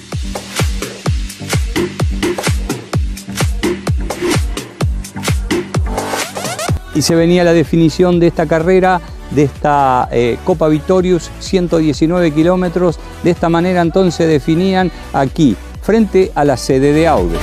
Y se venía la definición de esta carrera, de esta Copa Vitorius, 119 kilómetros. De esta manera entonces definían aquí, frente a la sede de Aude.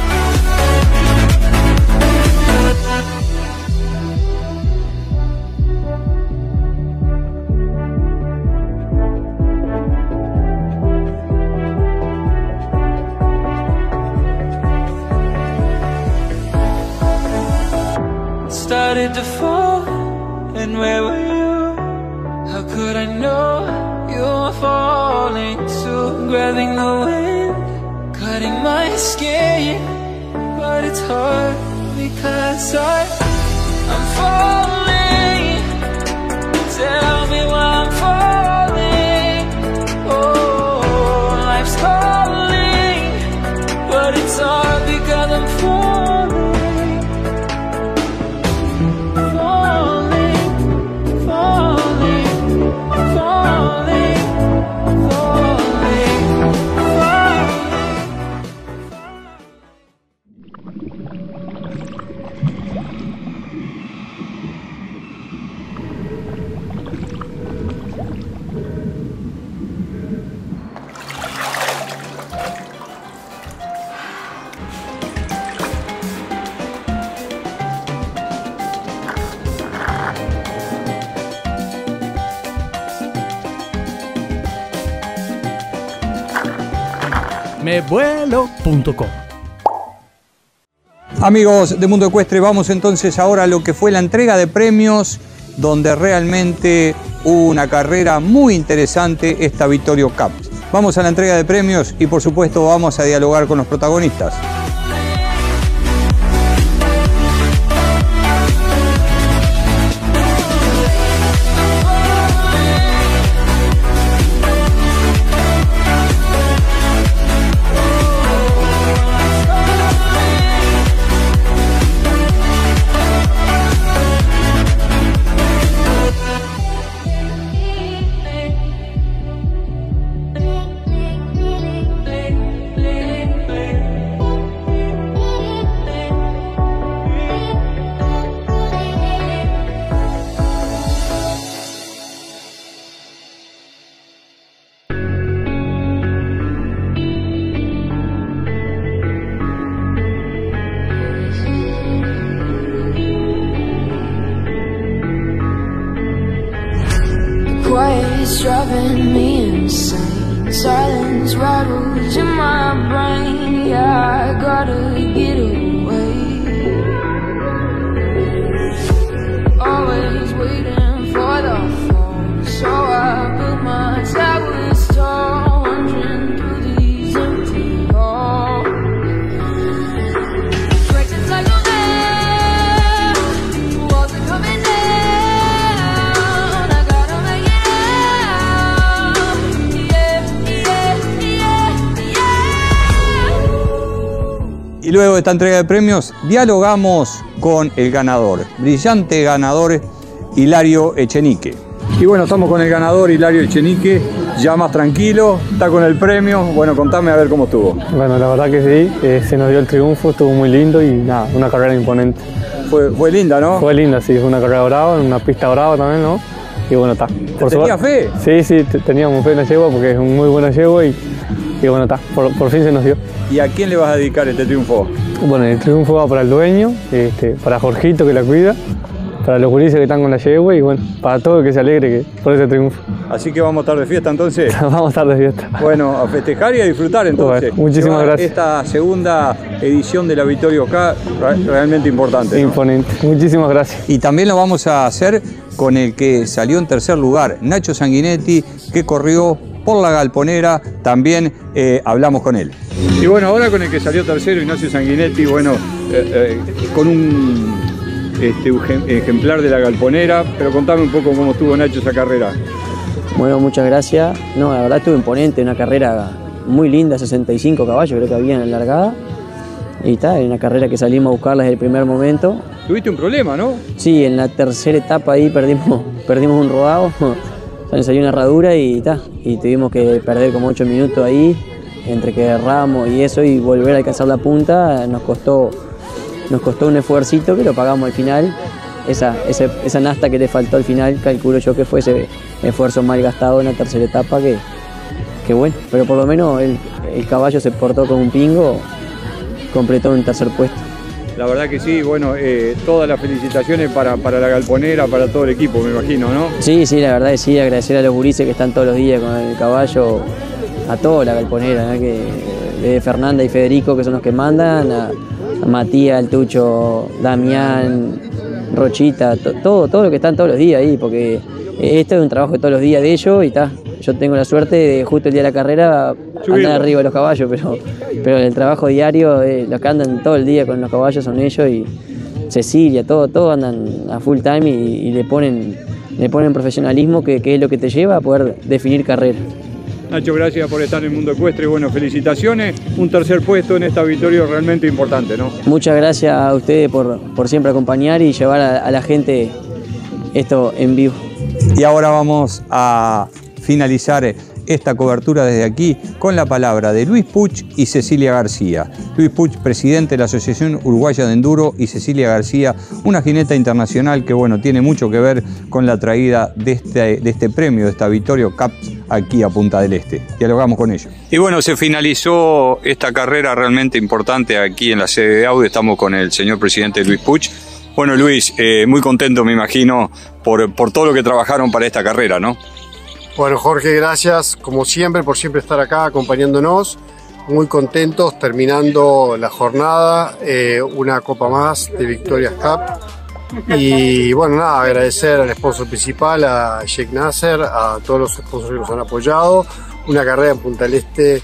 Started to fall, and where were you? How could I know you were falling too? Grabbing the wind, cutting my skin, but it's hard because I'm falling. Tell me why I'm falling. Oh, life's calling, but it's hard because I'm falling. mevuelo.com. Amigos de Mundo Ecuestre, vamos entonces ahora a lo que fue la entrega de premios, donde realmente hubo una carrera muy interesante, esta Vittorio Cup. Vamos a la entrega de premios y por supuesto vamos a dialogar con los protagonistas. Quiet's driving me insane. Silence rattles in my brain. Yeah, I gotta get away. Always waiting for the phone, so I put my towers tall, wandering through these empty halls. Breaking like a man, walls are coming down. Y luego de esta entrega de premios, dialogamos con el ganador, brillante ganador, Hilario Echenique. Y bueno, estamos con el ganador, Hilario Echenique, ya más tranquilo, está con el premio. Bueno, contame a ver cómo estuvo. Bueno, la verdad que sí, se nos dio el triunfo, estuvo muy lindo y nada, una carrera imponente. Fue linda, ¿no? Fue linda, sí, fue una carrera brava, en una pista brava también, ¿no? Y bueno, está. ¿Tenías fe? Sí, teníamos fe en la yegua porque es una muy buena yegua y bueno, está, por fin se nos dio. ¿Y a quién le vas a dedicar este triunfo? Bueno, el triunfo va para el dueño, para Jorgito que la cuida, para los gurises que están con la yegua y bueno, para todo el que se alegre por ese triunfo. Así que vamos a estar de fiesta entonces. Vamos a estar de fiesta. Bueno, a festejar y a disfrutar entonces. Bueno, muchísimas gracias. Esta segunda edición de la Vittorio Cup realmente importante, ¿no? Imponente. Muchísimas gracias. Y también lo vamos a hacer con el que salió en tercer lugar, Nacho Sanguinetti, que corrió por la Galponera, también hablamos con él. Y bueno, ahora con el que salió tercero, Ignacio Sanguinetti, bueno, con un ejemplar de la Galponera, pero contame un poco cómo estuvo Nacho esa carrera. Bueno, muchas gracias. No, la verdad estuvo imponente, una carrera muy linda, 65 caballos creo que había en la largada. Y está, en una carrera que salimos a buscarla desde el primer momento. Tuviste un problema, ¿no? Sí, en la tercera etapa ahí perdimos un rodado, nos salió una herradura y tuvimos que perder como 8 minutos ahí. entre que erramos y eso y volver a alcanzar la punta, nos costó un esfuercito que lo pagamos al final. Esa nafta que le faltó al final, calculo yo que fue ese esfuerzo mal gastado en la tercera etapa, que bueno, pero por lo menos el caballo se portó con un pingo, completó un tercer puesto. La verdad que sí, bueno, todas las felicitaciones para la galponera, para todo el equipo, me imagino, ¿no? Sí, la verdad que sí, agradecer a los gurises que están todos los días con el caballo, a toda la galponera, ¿no? Que de Fernanda y Federico, que son los que mandan, a Matías, el Tucho, Damián, Rochita, todo lo que están todos los días ahí, porque esto es un trabajo de todos los días de ellos y está. Yo tengo la suerte de justo el día de la carrera andar arriba de los caballos, pero el trabajo diario, los que andan todo el día con los caballos son ellos y Cecilia, todos andan a full time y le ponen profesionalismo que es lo que te lleva a poder definir carrera. Nacho, gracias por estar en el mundo ecuestre. Bueno, felicitaciones. Un tercer puesto en esta victoria realmente importante, ¿no? Muchas gracias a ustedes por siempre acompañar y llevar a la gente esto en vivo. Y ahora vamos a finalizar esta cobertura desde aquí con la palabra de Luis Puch y Cecilia García. Luis Puch, presidente de la Asociación Uruguaya de Enduro, y Cecilia García, una jineta internacional que bueno, tiene mucho que ver con la traída de este premio, de esta Vittorio Cup aquí a Punta del Este. Dialogamos con ellos. Y bueno, se finalizó esta carrera realmente importante aquí en la sede de Audi. Estamos con el señor presidente Luis Puch. Bueno, Luis, muy contento me imagino por todo lo que trabajaron para esta carrera, ¿no? Bueno, Jorge, gracias como siempre por siempre estar acá acompañándonos. Muy contentos terminando la jornada, una copa más de Victoria's Cup. Y bueno, nada, agradecer al sponsor principal, a Sheikh Nasser, a todos los sponsors que nos han apoyado. Una carrera en Punta del Este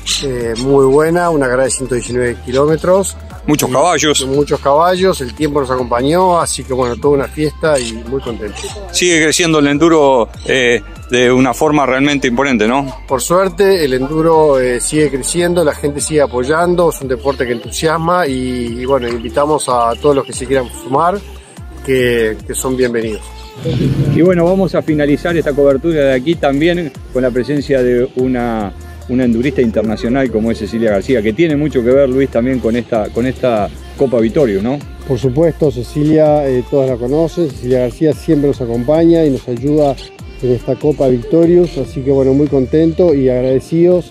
muy buena, una carrera de 119 kilómetros. Muchos caballos. Muchos caballos, el tiempo nos acompañó, así que bueno, toda una fiesta y muy contentos. Sigue creciendo el enduro de una forma realmente imponente, ¿no? Por suerte, el enduro sigue creciendo, la gente sigue apoyando, es un deporte que entusiasma y bueno, invitamos a todos los que se quieran sumar, que son bienvenidos. Y bueno, vamos a finalizar esta cobertura de aquí también con la presencia de una endurista internacional como es Cecilia García, que tiene mucho que ver, Luis, también con esta Copa Vittorio, ¿no? Por supuesto, Cecilia, todas la conocen, Cecilia García siempre nos acompaña y nos ayuda en esta Copa Victorious, así que bueno, muy contento y agradecidos.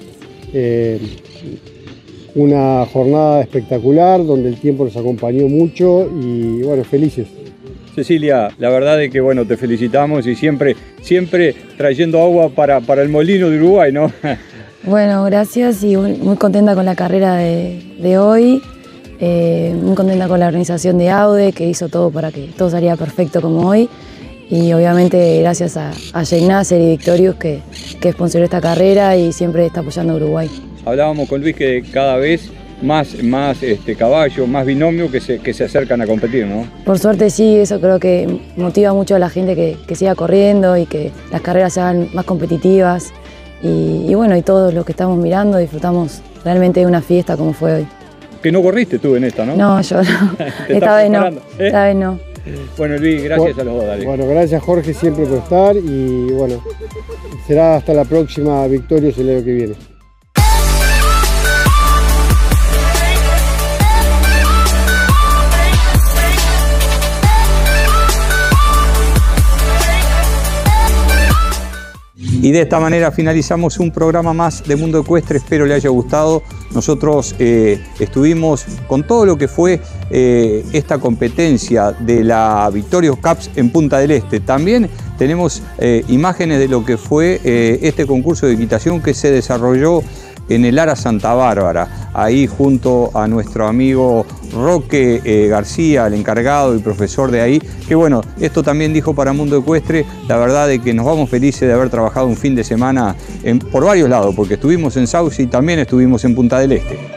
Una jornada espectacular donde el tiempo nos acompañó mucho y bueno, felices. Cecilia, la verdad es que bueno, te felicitamos y siempre trayendo agua para el molino de Uruguay, ¿no? Bueno, gracias y muy contenta con la carrera de hoy, muy contenta con la organización de Aude, que hizo todo para que todo saliera perfecto como hoy, y obviamente gracias a Sheikh Nasser y Victorious que sponsoró esta carrera y siempre está apoyando a Uruguay. Hablábamos con Luis que cada vez más caballos, más binomios que se acercan a competir, ¿no? Por suerte sí, eso creo que motiva mucho a la gente que siga corriendo y que las carreras sean más competitivas. Y bueno, y todos los que estamos mirando disfrutamos realmente de una fiesta como fue hoy. Que no corriste tú en esta, ¿no? No, yo no. Esta vez no. Esta vez no. Bueno, Luis, gracias a los dos, dale. Bueno, gracias Jorge siempre por estar y bueno, será hasta la próxima Victorious el año que viene. Y de esta manera finalizamos un programa más de Mundo Ecuestre, espero le haya gustado. Nosotros estuvimos con todo lo que fue esta competencia de la Vittorious Cup en Punta del Este. También tenemos imágenes de lo que fue este concurso de equitación que se desarrolló en el Ara Santa Bárbara, ahí junto a nuestro amigo Roque García, el encargado y profesor de ahí, que bueno, esto también dijo para Mundo Ecuestre, la verdad es que nos vamos felices de haber trabajado un fin de semana por varios lados, porque estuvimos en Sauce y también estuvimos en Punta del Este.